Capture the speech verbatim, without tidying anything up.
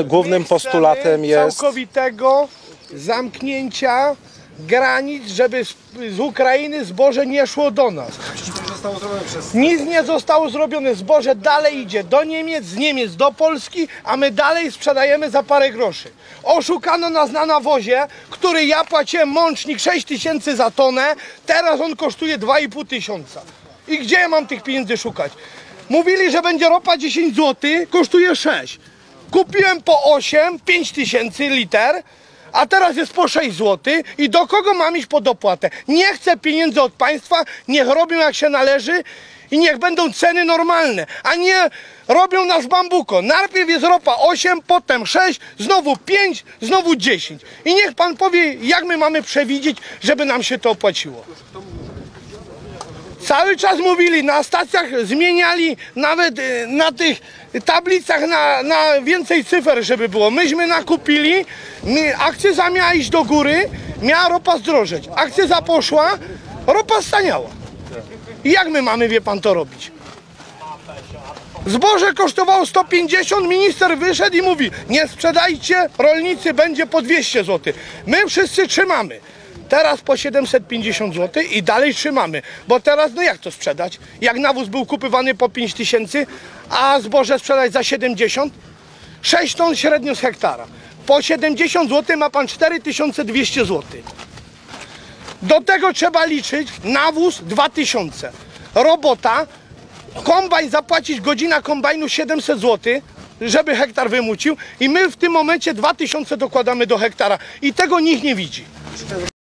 Głównym postulatem jest całkowitego zamknięcia granic, żeby z, z Ukrainy zboże nie szło do nas. Nic nie zostało zrobione. Zboże dalej idzie do Niemiec, z Niemiec do Polski, a my dalej sprzedajemy za parę groszy. Oszukano nas na nawozie, który ja płaciłem łącznik sześć tysięcy za tonę, teraz on kosztuje dwa i pół tysiąca. I gdzie ja mam tych pieniędzy szukać? Mówili, że będzie ropa dziesięć złotych, kosztuje sześć. Kupiłem po osiem, pięć tysięcy liter, a teraz jest po sześć złotych i do kogo mam iść po dopłatę? Nie chcę pieniędzy od państwa, niech robią jak się należy i niech będą ceny normalne, a nie robią nas bambuko. Najpierw jest ropa osiem, potem sześć, znowu pięć, znowu dziesięć. I niech pan powie, jak my mamy przewidzieć, żeby nam się to opłaciło. Cały czas mówili, na stacjach zmieniali, nawet na tych tablicach na, na więcej cyfer, żeby było. Myśmy nakupili, my, akcyza miała iść do góry, miała ropa zdrożeć. Akcyza poszła, ropa staniała. I jak my mamy, wie pan, to robić? Zboże kosztowało sto pięćdziesiąt, minister wyszedł i mówi, nie sprzedajcie, rolnicy, będzie po dwieście złotych. My wszyscy trzymamy. Teraz po siedemset pięćdziesiąt złotych i dalej trzymamy, bo teraz no jak to sprzedać? Jak nawóz był kupywany po pięć tysięcy, a zboże sprzedać za siedemdziesiąt? sześć ton średnio z hektara. Po siedemdziesiąt złotych ma pan cztery tysiące dwieście złotych. Do tego trzeba liczyć nawóz dwa tysiące. Robota, kombajn zapłacić, godzina kombajnu siedemset złotych, żeby hektar wymucił i my w tym momencie dwa tysiące dokładamy do hektara i tego nikt nie widzi.